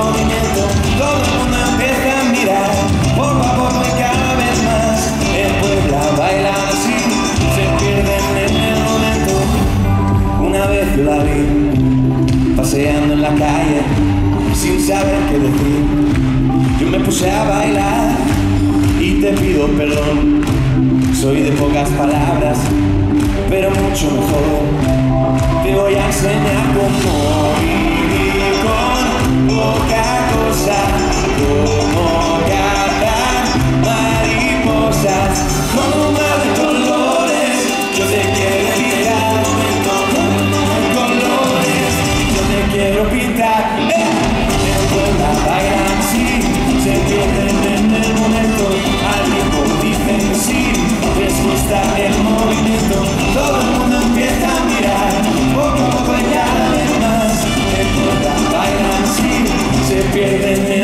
movimiento, todo el mundo empieza a mirar, poco a poco y cada vez más. En Puebla bailan así, se pierden en el momento. Una vez yo la vi, paseando en la calle, sin saber qué decir. Yo me puse a bailar y te pido perdón. Soy de pocas palabras, pero mucho mejor. Te voy a enseñar cómo vivir con poca cosa, cómo cazar mariposas, con un mar de colores. Yo te quiero pintar, con colores. Yo te quiero pintar. En Puebla bailan así, se pierden en el momento. Al tiempo dicen que sí, les gusta el movimiento. Todo el mundo empieza a mirar, poco a poco y cada vez más. En Puebla bailan así, se pierden en